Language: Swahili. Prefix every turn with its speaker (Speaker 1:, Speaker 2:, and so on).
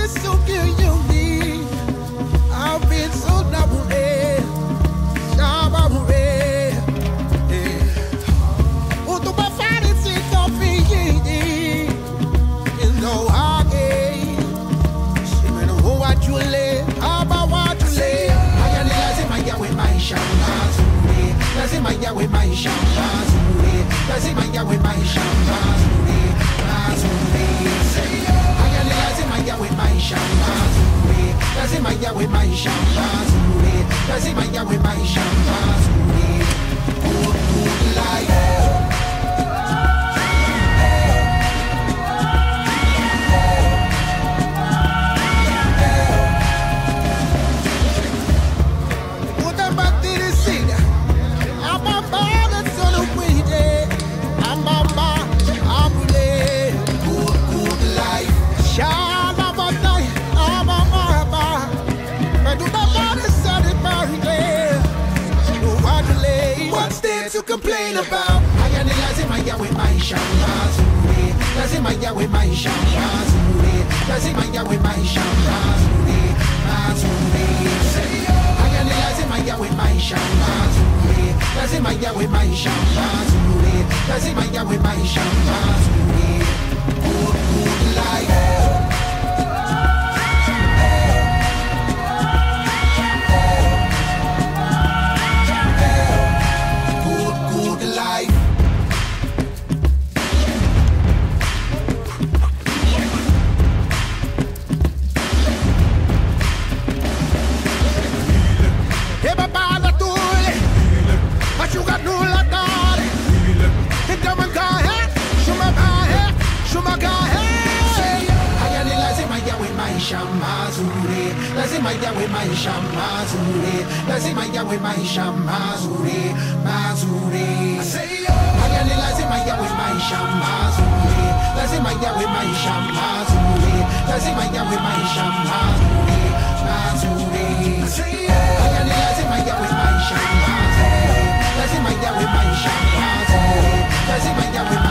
Speaker 1: Maisha with Maisha, Mazuri. Lazima with Maisha, Mazuri, Mazuri. Lazima with Maisha, Mazuri. Lazima with Maisha, Mazuri. Lazima with Maisha, Mazuri. Good life. To complain about I lazima with Maisha, Mazuri. Lazima with Maisha, Mazuri. Lazima with Maisha, Mazuri, Mazuri. Lazima with Maisha, Mazuri. Lazima with Maisha, Mazuri. Lazima with Maisha, Mazuri. Good life. Mazuri, lazima with Maisha, Mazuri. Lazima with Maisha, Mazuri, Mazuri. Lazima with Maisha, Mazuri. Lazima with Maisha, Mazuri. Lazima with Maisha, Mazuri, Mazuri. Lazima with Maisha, Mazuri. Lazima with Maisha, Mazuri. Lazima with